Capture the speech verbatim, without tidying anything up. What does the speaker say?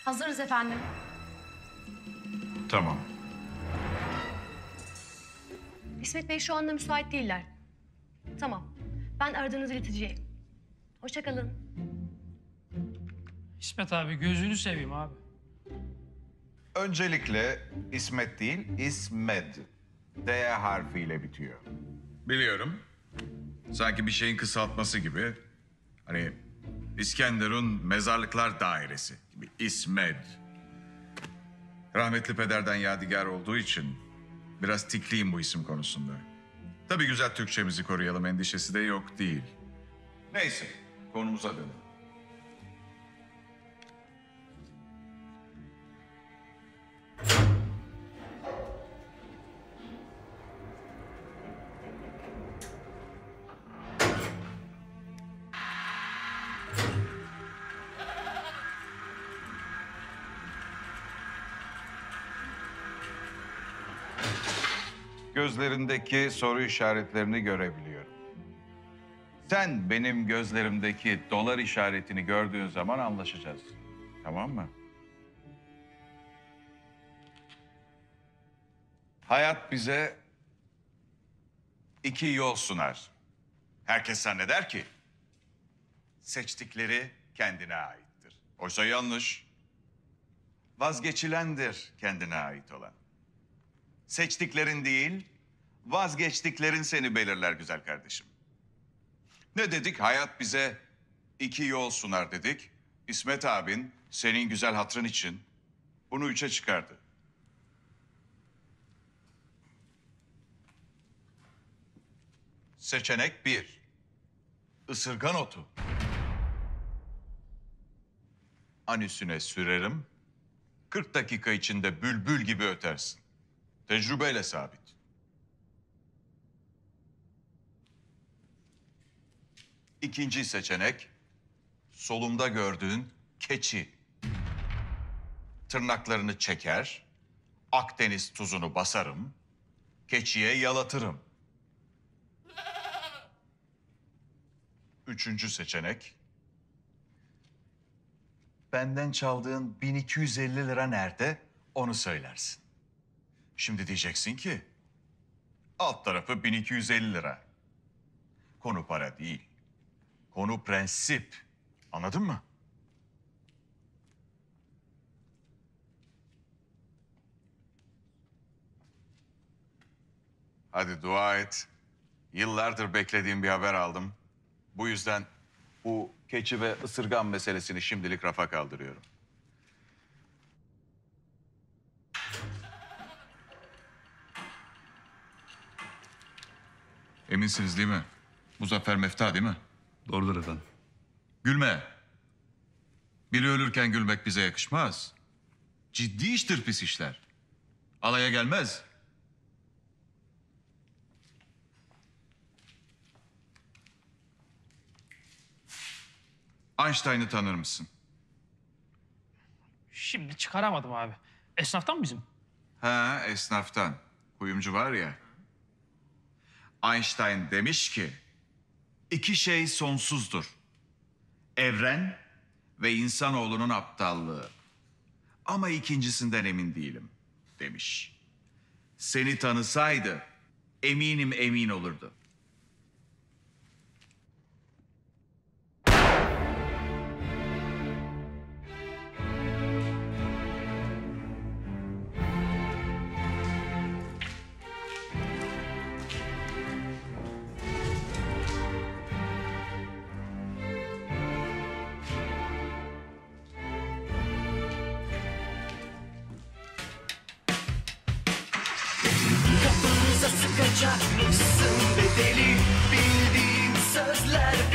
Hazırız efendim. Tamam. İsmet Bey şu anda müsait değiller. Tamam. Ben aradığınızı ileteceğim. Hoşça kalın. İsmet abi gözünü seveyim abi. Öncelikle İsmet değil, İsmed. D harfiyle bitiyor. Biliyorum. Sanki bir şeyin kısaltması gibi. Hani İskenderun Mezarlıklar Dairesi gibi. İsmed. Rahmetli pederden yadigar olduğu için biraz tikliyim bu isim konusunda. Tabii güzel Türkçemizi koruyalım, endişesi de yok değil. Neyse, konumuza dönelim. Gözlerindeki soru işaretlerini görebiliyorum. Sen benim gözlerimdeki dolar işaretini gördüğün zaman anlaşacağız. Tamam mı? Hayat bize iki yol sunar. Herkes zanneder ki seçtikleri kendine aittir. Oysa yanlış. Vazgeçilendir kendine ait olan. Seçtiklerin değil, vazgeçtiklerin seni belirler güzel kardeşim. Ne dedik? Hayat bize iki yol sunar dedik. İsmet abin senin güzel hatırın için bunu üçe çıkardı. Seçenek bir. Isırgan otu. Anüsüne sürerim. kırk dakika içinde bülbül gibi ötersin. Tecrübeyle sabit. İkinci seçenek, solumda gördüğün keçi. Tırnaklarını çeker, Akdeniz tuzunu basarım, keçiye yalatırım. Üçüncü seçenek, benden çaldığın bin iki yüz elli lira nerede onu söylersin. Şimdi diyeceksin ki, alt tarafı bin iki yüz elli lira. Konu para değil, konu prensip. Anladın mı? Hadi dua et. Yıllardır beklediğim bir haber aldım. Bu yüzden bu keçi ve ısırgan meselesini şimdilik rafa kaldırıyorum. Eminsiniz değil mi? Muzaffer Mefta değil mi? Doğrudur efendim. Gülme. Biri ölürken gülmek bize yakışmaz. Ciddi iştir pis işler. Alaya gelmez. Einstein'ı tanır mısın? Şimdi çıkaramadım abi. Esnaftan mı bizim? Ha, esnaftan. Kuyumcu var ya. Einstein demiş ki, iki şey sonsuzdur. Evren ve insanoğlunun aptallığı. Ama ikincisinden emin değilim, demiş. Seni tanısaydı, eminim emin olurdu. Kapınıza sıkacakmışsın bedeli. Bildiğim sözler